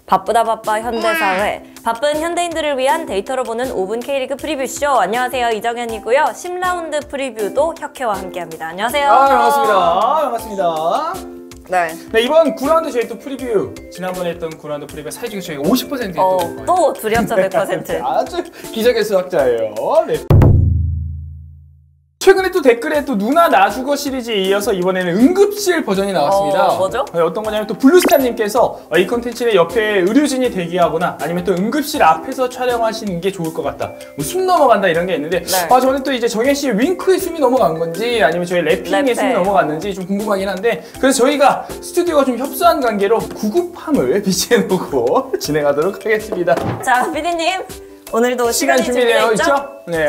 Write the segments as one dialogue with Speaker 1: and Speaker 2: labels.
Speaker 1: 바쁘다 바빠 현대사회, 바쁜 현대인들을 위한 데이터로 보는 5분 K리그 프리뷰쇼. 안녕하세요, 이정현이고요. 10라운드 프리뷰도 혁혜와 함께합니다. 안녕하세요.
Speaker 2: 반갑습니다.
Speaker 1: 네,
Speaker 2: 이번 9라운드 저희 또 프리뷰, 지난번에 했던 9라운드 프리뷰 사이즈가 저희가 50%
Speaker 1: 또 둘이 합쳐 100%.
Speaker 2: 아주 기적의 수학자예요. 네. 최근에 또 댓글에 또 누나 나주거 시리즈에 이어서 이번에는 응급실 버전이 나왔습니다.
Speaker 1: 뭐죠?
Speaker 2: 어떤 거냐면 또 블루스타님께서 이 컨텐츠의 옆에 의료진이 대기하거나 아니면 또 응급실 앞에서 촬영하시는 게 좋을 것 같다. 뭐 숨 넘어간다 이런 게 있는데
Speaker 1: 네.
Speaker 2: 저는 또 이제 정현 씨의 윙크의 숨이 넘어간 건지 아니면 저희 래핑의 숨이 넘어갔는지 좀 궁금하긴 한데, 그래서 저희가 스튜디오가 좀 협소한 관계로 구급함을 비치해 놓고 진행하도록 하겠습니다.
Speaker 1: 자, PD님 오늘도
Speaker 2: 시간 준비되어 있죠? 네,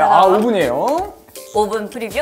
Speaker 2: 5분이에요.
Speaker 1: 5분 프리뷰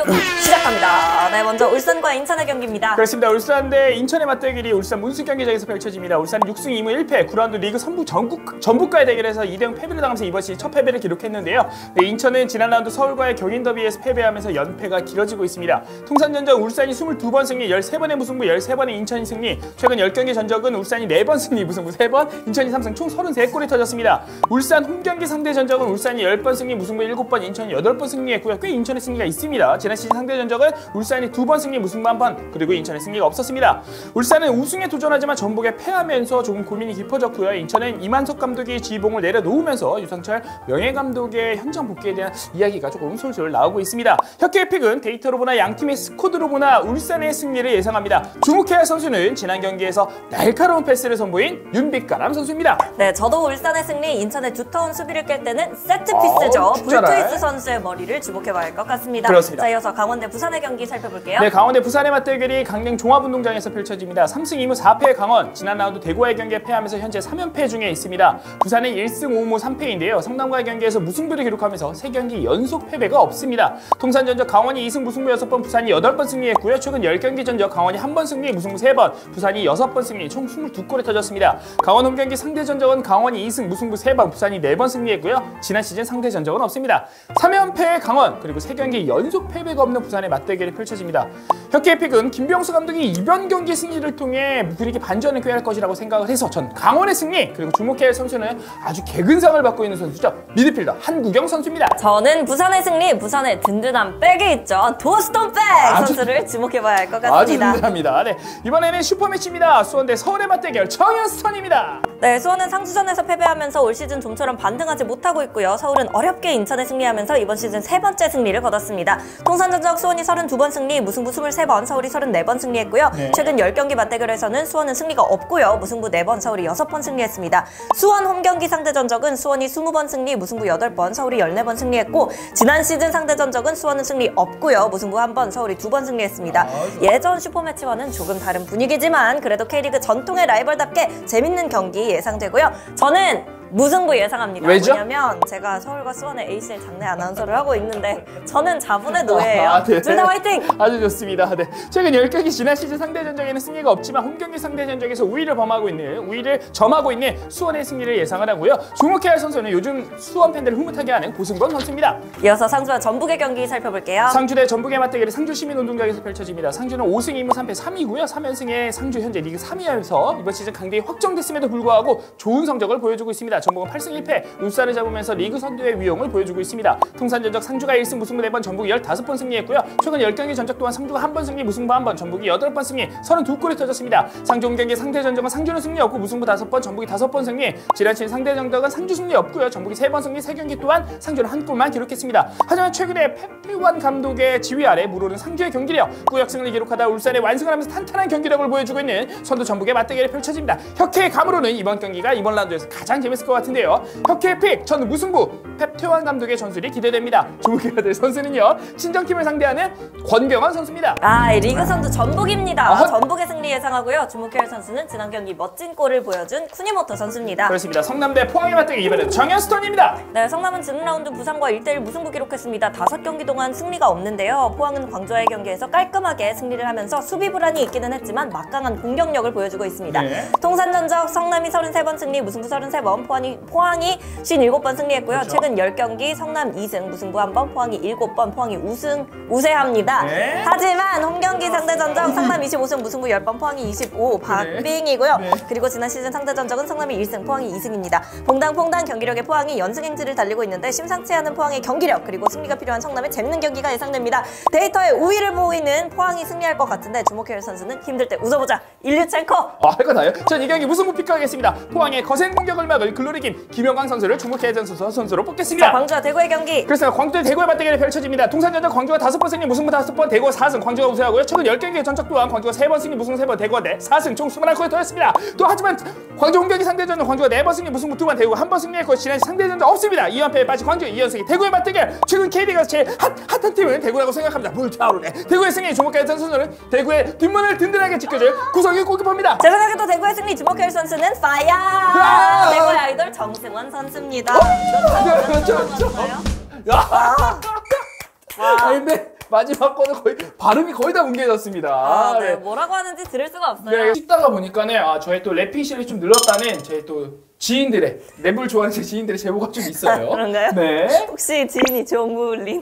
Speaker 1: 시작합니다. 네, 먼저 울산과 인천의 경기입니다.
Speaker 2: 그렇습니다. 울산 대 인천의 맞대결이 울산 문수 경기장에서 펼쳐집니다. 울산이 6승 2무 1패 9라운드 리그 선부 전북과의 대결에서 2대0 패배를 당하면서 이번 시즌 첫 패배를 기록했는데요. 네, 인천은 지난 라운드 서울과의 경인 더비에서 패배하면서 연패가 길어지고 있습니다. 통산전적 울산이 22번 승리, 13번의 무승부, 13번의 인천이 승리. 최근 10경기 전적은 울산이 4번 승리, 무승부 3번, 인천이 3승, 총 33골이 터졌습니다. 울산 홈경기 상대 전적은 울산이 10번 승리, 무승부 7번, 인천이 8번 승리했고요. 꽤 인천의 승리가 있습니다. 지난 시즌 상대 전적은 울산이 2번 승리, 무승부 1번, 그리고 인천의 승리가 없었습니다. 울산은 우승에 도전하지만 전북에 패하면서 조금 고민이 깊어졌고요. 인천은 이만석 감독이 지봉을 내려놓으면서 유상철 명예감독의 현장 복귀에 대한 이야기가 조금 솔솔 나오고 있습니다. 혁혜의 픽은 데이터로 보나 양팀의 스쿼드로 보나 울산의 승리를 예상합니다. 주목해야 할 선수는 지난 경기에서 날카로운 패스를 선보인 윤빛가람 선수입니다.
Speaker 1: 네, 저도 울산의 승리, 인천의 두터운 수비를 깰 때는 세트피스죠. 불투이스 선수의 머리를 주목해봐야 할 것 같습니다.
Speaker 2: 그렇습니다.
Speaker 1: 자, 이어서 강원 대 부산의 경기 살펴볼게요.
Speaker 2: 네, 강원 대 부산의 맞대결이 강릉 종합운동장에서 펼쳐집니다. 3승 2무 4패의 강원, 지난 라운드 대구와의 경기에 패하면서 현재 3연패 중에 있습니다. 부산은 1승 5무 3패인데요. 성남과의 경기에서 무승부를 기록하면서 3경기 연속 패배가 없습니다. 통산 전적 강원이 2승 무승부 6번, 부산이 8번 승리했고요. 최근 10경기 전적 강원이 1번 승리, 무승부 3번, 부산이 6번 승리, 총 22골이 터졌습니다. 강원 홈경기 상대 전적은 강원이 2승 무승부 3번, 부산이 4번 승리했고요. 지난 시즌 상대 전적은 없습니다. 3연패의 강원, 그리고 3경기 연속 패배가 없는 부산의 맞대결이 펼쳐집니다. 혁혜의 픽은 김병수 감독이 이번 경기 승리를 통해 분위기 반전을 꾀할 것이라고 생각을 해서 전 강원의 승리, 그리고 주목해야 할 선수는 아주 개근상을 받고 있는 선수죠. 미드필더 한국영 선수입니다.
Speaker 1: 저는 부산의 승리, 부산의 든든한 백이 있죠. 도스톤백 선수를 주목해봐야 할 것 같습니다.
Speaker 2: 아주 든든합니다. 네, 이번에는 슈퍼매치입니다. 수원 대 서울의 맞대결 정현스턴입니다.
Speaker 1: 네, 수원은 상주전에서 패배하면서 올 시즌 좀처럼 반등하지 못하고 있고요. 서울은 어렵게 인천에 승리하면서 이번 시즌 3번째 승리를 거뒀습니다. 통산전적 수원이 32번 승리, 무승부 23번, 서울이 34번 승리했고요.
Speaker 2: 네.
Speaker 1: 최근 10경기 맞대결에서는 수원은 승리가 없고요. 무승부 4번, 서울이 6번 승리했습니다. 수원 홈경기 상대 전적은 수원이 20번 승리, 무승부 8번, 서울이 14번 승리했고, 지난 시즌 상대 전적은 수원은 승리 없고요. 무승부 1번, 서울이 2번 승리했습니다. 예전 슈퍼매치와는 조금 다른 분위기지만 그래도 K리그 전통의 라이벌답게 재밌는 경기 예상되고요. 저는 무승부 예상합니다.
Speaker 2: 왜죠?
Speaker 1: 왜냐면 제가 서울과 수원의 ACL 장내 아나운서를 하고 있는데 저는 자분의 노예예요.
Speaker 2: 네.
Speaker 1: 둘 다 화이팅! 아주
Speaker 2: 좋습니다. 네. 최근 10경기 지난 시즌 상대 전적에는 승리가 없지만 홈경기 상대 전적에서 우위를 점하고 있는 수원의 승리를 예상을 하고요. 주목해야 할 선수는 요즘 수원 팬들을 흐뭇하게 하는 고승권 선수입니다.
Speaker 1: 이어서 상주와 전북의 경기 살펴볼게요.
Speaker 2: 상주 대 전북의 맞대결이 상주시민운동장에서 펼쳐집니다. 상주는 5승 2무 3패 3위고요. 3연승의 상주 현재 리그 3위하면서 이번 시즌 강등이 확정됐음에도 불구하고 좋은 성적을 보여주고 있습니다. 전북은 8승 1패, 울산을 잡으면서 리그 선두의 위용을 보여주고 있습니다. 통산전적 상주가 1승 무승부 4번, 전북이 15번 승리했고요. 최근 10경기 전적 또한 상주가 1번 승리, 무승부 1번, 전북이 8번 승리, 32골이 터졌습니다. 상주 홈경기 상대 전적은 상주는 승리 없고 무승부 5번, 전북이 5번 승리. 지난 시즌 상대 전적은 상주 승리 없고요. 전북이 3번 승리, 3경기 또한 상주는 1골만 기록했습니다. 하지만 최근에 페페완 감독의 지휘 아래 무르는 상주의 경기력, 꾸역승을 기록하다 울산에 완승을 하면서 탄탄한 경기력을 보여주고 있는 선두 전북의 맞대결이 펼쳐집니다. 혁혜의 감으로는 이번 경기가 이번 라운드에서 가장 재밌을 것 같은데요. 혁혜의 픽, 저는 무승부, 페페완 감독의 전술이 기대됩니다. 주목해야 될 선수는요, 친정팀을 상대하는 권경원 선수입니다.
Speaker 1: 리그 선두 전북입니다. 전북의 승리 예상하고요. 주목해야 할 선수는 지난 경기 멋진 골을 보여준 쿠니모토 선수입니다.
Speaker 2: 그렇습니다. 성남 대 포항의 맞대결, 이번에는 정현스턴입니다.
Speaker 1: 네, 성남은 지난 라운드 부산과 1대1 무승부 기록했습니다. 5경기 동안 승리가 없는데요. 포항은 광주와의 경기에서 깔끔하게 승리를 하면서 수비 불안이 있기는 했지만 막강한 공격력을 보여주고 있습니다.
Speaker 2: 네.
Speaker 1: 통산전적 성남이 33번 승리, 무승부 33번, 포항이 57번 승리했고요.
Speaker 2: 그렇죠.
Speaker 1: 최근 10경기 성남 2승, 무승부 1번, 포항이 7번, 포항이 우세합니다.
Speaker 2: 네.
Speaker 1: 하지만 홈경기 상대 전적 성남 25승, 무승부 10번, 포항이 25, 박빙이고요.
Speaker 2: 네.
Speaker 1: 그리고 지난 시즌 상대 전적은 성남이 1승, 포항이 2승입니다. 퐁당 경기력의 포항이 연승 행진을 달리고 있는데 심상치 않은 포항의 경기력 그리고 승리가 필요한 성남의 재밌는 경기가 예상됩니다. 데이터의 우위를 보이는 포항이 승리할 것 같은데 주목해야 할 선수는 힘들 때 웃어보자 일류첸코.
Speaker 2: 할 거 다요? 전 이 경기 무승부 픽하겠습니다. 포항의 거센 공격을 막을 글로리김 김영광 선수를 주목해야 되는 선수로 뽑겠습니다.
Speaker 1: 자, 광주와 대구의 경기.
Speaker 2: 그렇습니다. 광주와 대구의 맞대결이 펼쳐집니다. 동산전적 광주가 5번 승리, 무승부 5번, 대구가 4승, 광주가 우세하고요. 최근 10경기의 전적 또한 광주가 3번 승리, 무승부 3번, 대구가 4승, 총 21골을 더했습니다. 또 하지만 광주 홈경기 상대전은 광주가 4번 승리, 무승부 2번, 대구가 1번 승리했고 지난 상대전적 없습니다. 2연패에 빠진 광주 2연승이 대구의 맞대결. 최근 KB가 제일 핫한 팀은 대구라고 생각합니다. 불타오르네. 대구의 승리에 주목해야 할 선수는 대구의 뒷문을 든든하게 지켜줄 구성의 골키퍼입니다.
Speaker 1: 제 생각에 또 대구의 승리 주목해야 할 선수는 파야! 대구의 아이돌 정승원 선수입니다.
Speaker 2: 근데 마지막 거는 거의 발음이 거의 다 뭉개졌습니다.
Speaker 1: 네. 뭐라고 하는지 들을 수가 없어요.
Speaker 2: 네, 찍다가 보니까는 저의 또 랩핑 실력이 좀 늘었다는 제 또 지인들의 랩을 좋아하는 제 지인들의 제보가 좀 있어요.
Speaker 1: 그런가요?
Speaker 2: 네.
Speaker 1: 혹시 지인이 조물린?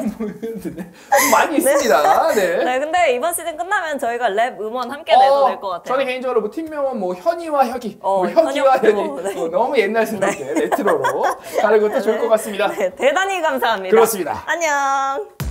Speaker 2: 많이 있습니다. 네.
Speaker 1: 네, 근데 이번 시즌 끝나면 저희가 랩 음원 함께 내도 될 것 같아요.
Speaker 2: 저는 개인적으로 뭐 팀명은 뭐 현이와 혁이,
Speaker 1: 현이와
Speaker 2: 혁이,
Speaker 1: 네.
Speaker 2: 너무 옛날 생각에 레트로로 가는 것도 좋을 것 같습니다.
Speaker 1: 네, 대단히 감사합니다.
Speaker 2: 그렇습니다.
Speaker 1: 안녕.